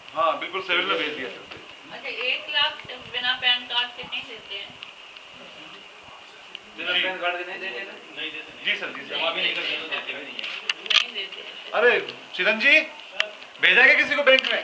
हाँ बिल्कुल सिविल में भेज दिया सर। अच्छा 1 लाख बिना पैन कार्ड के नहीं देते हैं? बिना पैन कार्ड के नहीं देते? नहीं देते। जी सर जी जमा भी नहीं करते तो देते भी नहीं है। नहीं देते। अरे चिरंजी भेजा क्या किसी को बैंक में?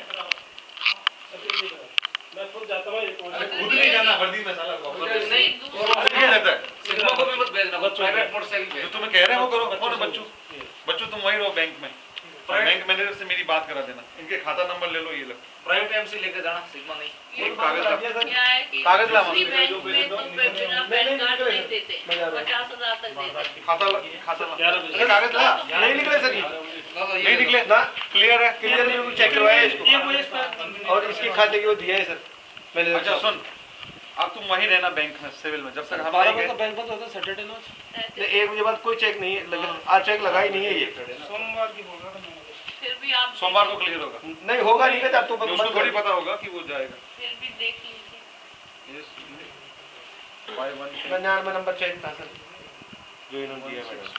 मैं खुद जाता हूँ। खुद नहीं जाना, वर्दी में साला को नहीं क्या रहता है? सिग्मा को भी मत भेजना, बस प्राइवेट मोटरसाइकिल भेज। जो तुम्हें कह रहे हैं वो करो। कौन है बच्चू? बच्चू तुम वही रहो बैंक में, बैंक मैनेजर से मेरी बात करा देना। इनके खाता नंबर ले लो, ये लो प्राइवेट एमसी लेके जाना, सिग्मा नहीं। ये कागज ला। क्या है कि कागज ला दूसरी बैंक में तो बिना पैन कार्ड नहीं देते, 50,000 तक देते। खाता कागज ला। नहीं निकले सर, नहीं निकले ना। क्लियर है, क्लियर बिल्कुल चेक करवाया इसको और इसके खाते की वो दिया है सर मैंने। अच्छा सुन, अब तुम वहीं रहना बैंक में, सिविल में, जब तक हम आएंगे। बैंक बंद होता है सैटरडे नो। 1 बजे बाद कोई चेक नहीं है, लेकिन आज चेक लगा ही नहीं है ये। सोमवार की बोल रहा था मैं। फिर भी आप सोमवार को क्लियर होगा। नहीं होगा नहीं कहते, अब तो उसको थोड़ी पता होगा कि वो जाएगा। फिर भी देख लीजिए। 99 नंबर चेक था सर जो इन्होंने दिया है मैडम।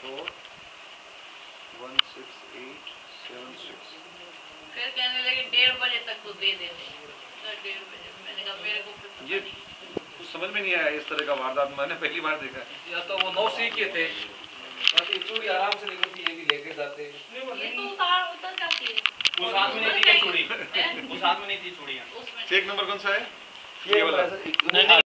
16876। फिर कहने लगे 1:30 बजे तक तो दे देते। तो 1:30 बजे मैंने कहा मेरे को ये कुछ समझ में नहीं आया इस तरह का वारदात, मैंने पहली बार देखा है। या तो वो 9 सी के थे, बाकी चूड़ी आराम से निकलती है, ये भी लेके जाते। ये तो उतर जाती है। उस हाथ में नहीं थी चूड़ी, उस हाथ में नहीं थी चूड़ियां। उसमें चेक नंबर कौन सा है? ये वाला सर।